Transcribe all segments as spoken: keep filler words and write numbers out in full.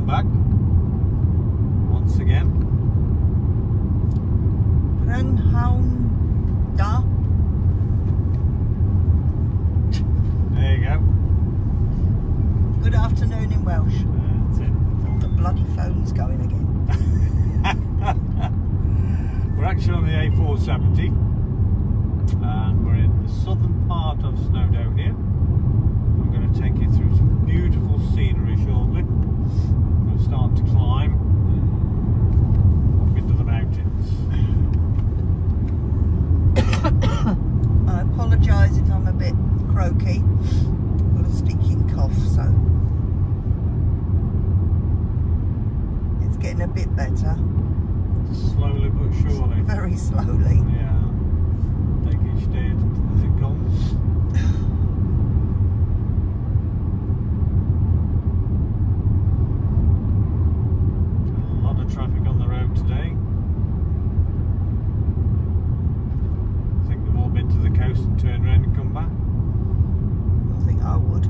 welcome back once again. Renhounda. There you go. Good afternoon in Welsh. That's it. All the bloody phone's going again. We're actually on the A four seventy and we're in the southern part of Snowdonia. I'm going to take you through some beautiful scenery shortly. We'll start to climb up into the mountains. I apologise if I'm a bit croaky. I've got a stinking cough, so it's getting a bit better. Slowly but surely. Very slowly. Yeah. Take each day as it comes. A lot of traffic on the road today. I think they've all been to the coast and turned around and come back. I think I would.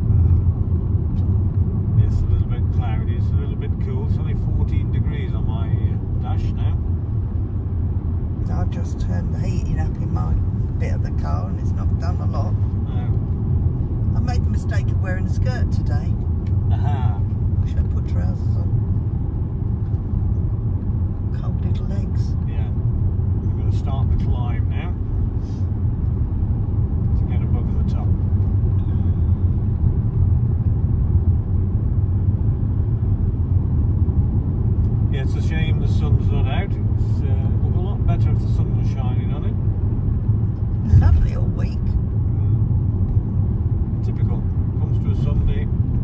Mm. It's a little bit cloudy, it's a little bit cool. It's only fourteen degrees on my uh, dash now. I've just turned the heating up in my bit of the car and it's not done a lot. No. I made the mistake of wearing a skirt today. Aha. I should have put trousers on. Cold little legs. Yeah. We're going to start the climb now to get above the top. Yeah, it's a shame the sun's not out. It's uh, look a lot better if the sun was shining on it. Lovely all week. Mm. Typical. Comes to a Sunday.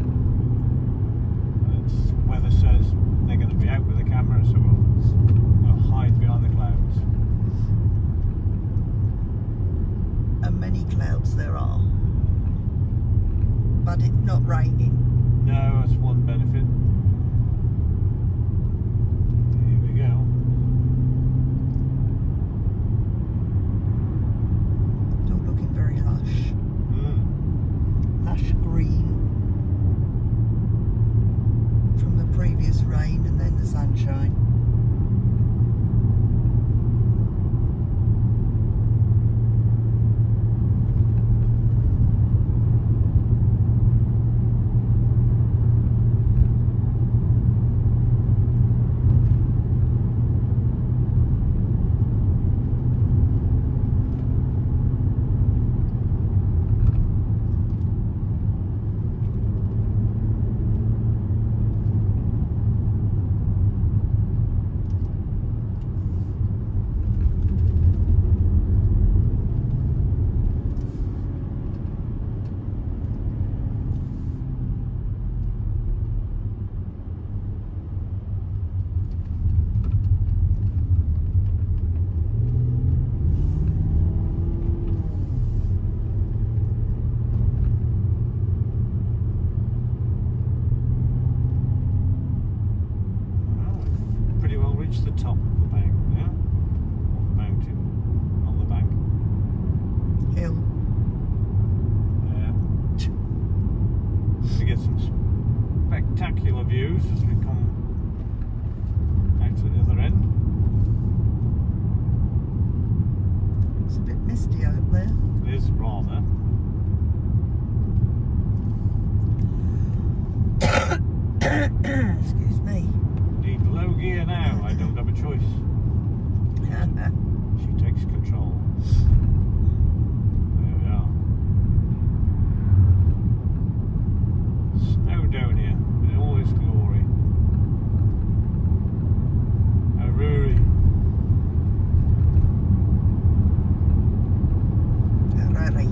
It's, weather says they're going to be out with the camera, so we'll, we'll hide behind the clouds. And many clouds there are. But it's not raining. No, that's one benefit. Green from the previous rain and then the sunshine. The top of the bank now, on the mountain, on the bank. Hill. Yeah. We get some spectacular views as we come out to the other end. It's a bit misty out there. It is rather. Excuse me. Need low gear now, I don't have a choice. She takes control. There we are. Snowdonia in all its glory. Aruri. Aruri.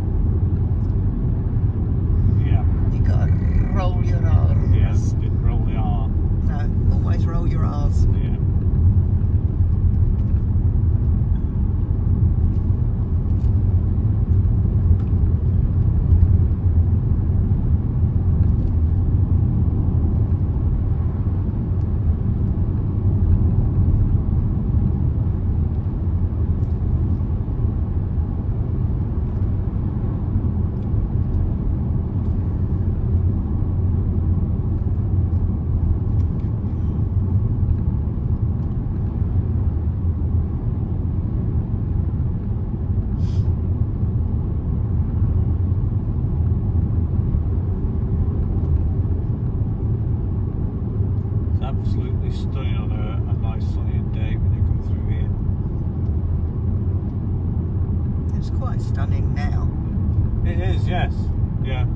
Yeah. You gotta roll your R's. Yes, didn't roll the R. No, always roll your R's. Yeah. quite stunning now. It is, yes. Yeah.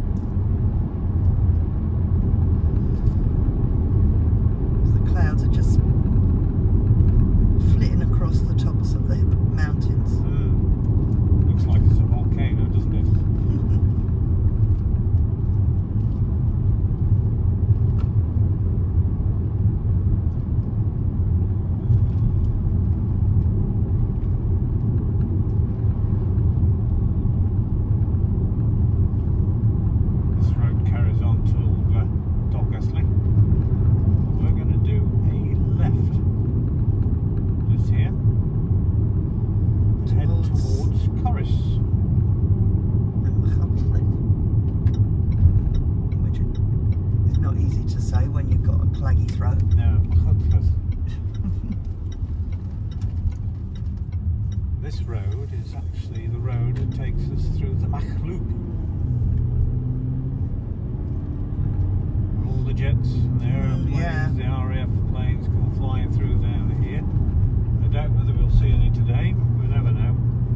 The clouds are just flitting across the tops of the mountains. Mm. Looks like it's a volcano, doesn't it? Corris and Machynlleth, which is not easy to say when you've got a claggy throat. No, Machynlleth. This road is actually the road that takes us through the Mach Loop. All the jets and the aeroplanes, yeah. the R A F planes come flying through down here. I doubt whether we'll see any today, but we never know.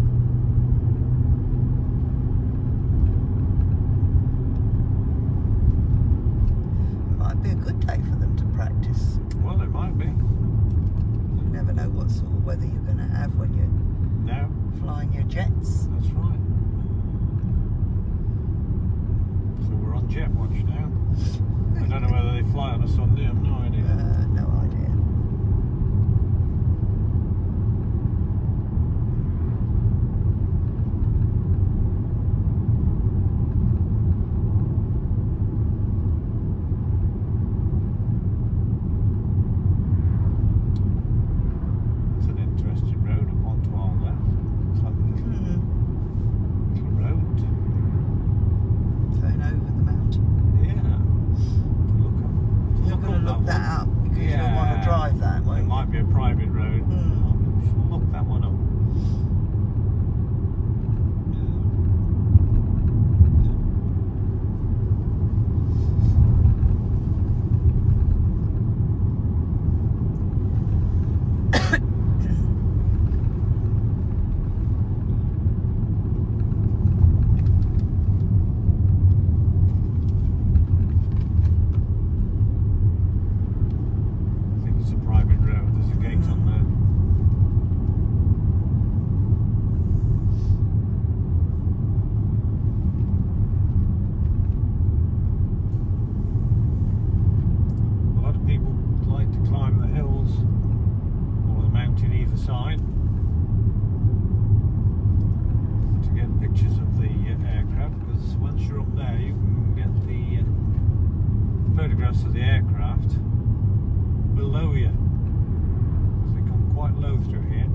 Be a good day for them to practice. Well, it might be. You never know what sort of weather you're going to have when you're no. flying your jets. That's right. So we're on jet watch now. I don't know whether they fly on a Sunday, I've no idea. Uh, no idea. Be a private road. Mm. Look that one up. Side to get pictures of the uh, aircraft, because once you're up there you can get the uh, photographs of the aircraft below you, because they come quite low through here.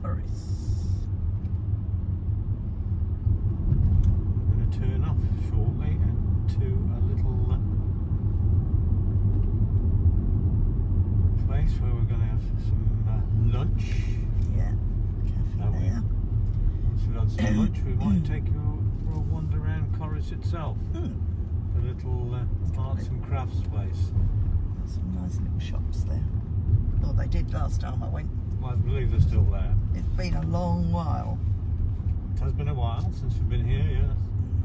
Corris. I'm going to turn off shortly into a little uh, place where we're going to have some uh, lunch. Yeah, cafe That way. there. Once we've had some lunch, we might take you for a wander around Corris itself. Hmm. The little uh, arts and crafts place. There's some nice little shops there. Well, they did last time I went. Well, I believe they're still there. It's been a long while. It has been a while since we've been here, yes.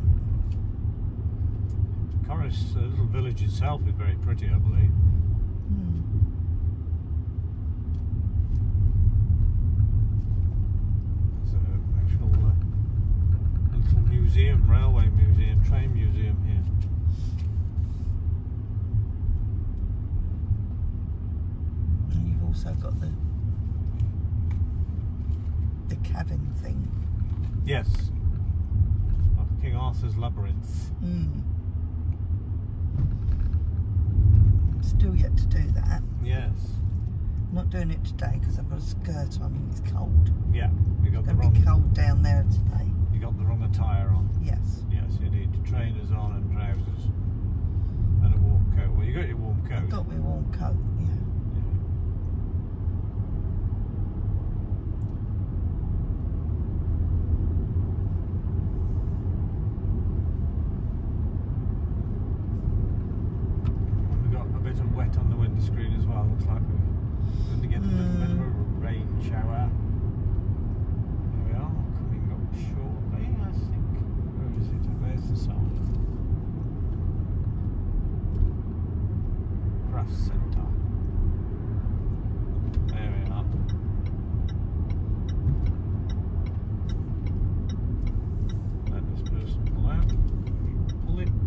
Corris, the little village itself, is very pretty, I believe. Hmm. There's an actual uh, little museum, railway museum, train museum here. And you've also got the the cabin thing. Yes, of King Arthur's Labyrinth. Hmm. Still yet to do that. Yes. Not doing it today because I've got a skirt on and it's cold. Yeah, you got It's the going to be wrong. cold down there today. You got the wrong attire on. Yes. Yes, you need trainers on and trousers and a warm coat. Well, you got your warm coat. I've got my warm coat, yeah. We got a bit of wet on the windscreen as well. Looks like we're going to get a little bit of a rain shower. There we are, coming up shortly, I think. Where is it? Where's the sign? Craft Centre. There we are. Let this person pull out. Pull it.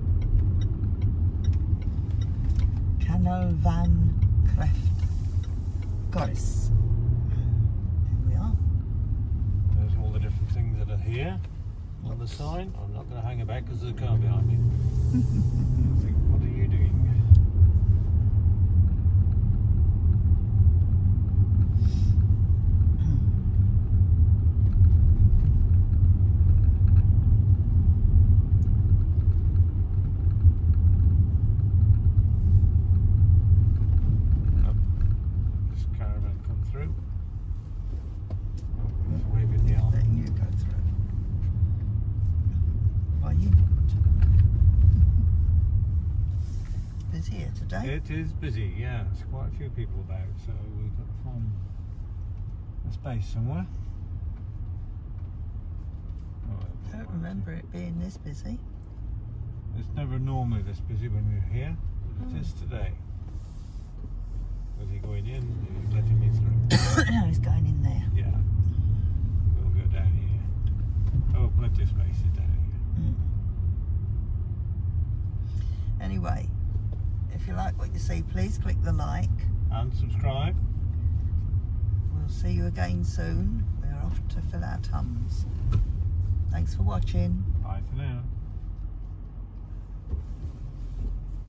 Canal van Craft. Corris. Here we are. There's all the different things that are here on the sign. I'm not going to hang about because there's a car behind me. I think, what are you doing? Oh, this caravan come through. Oh, he's waving the arm. Letting you go through. Why you not? Busy here today. It is busy, yeah. There's quite a few people about, so we've got to find a space somewhere. Oh, I don't remember it being this busy. It's never normally this busy when we're here, but it Hmm. is today. Was he going in? He's letting me through. No, he's going in there. Yeah. We'll go down here. Oh, plenty of spaces down here. Mm. Anyway, if you like what you see, please click the like. And subscribe. We'll see you again soon. We're off to fill our tums. Thanks for watching. Bye for now.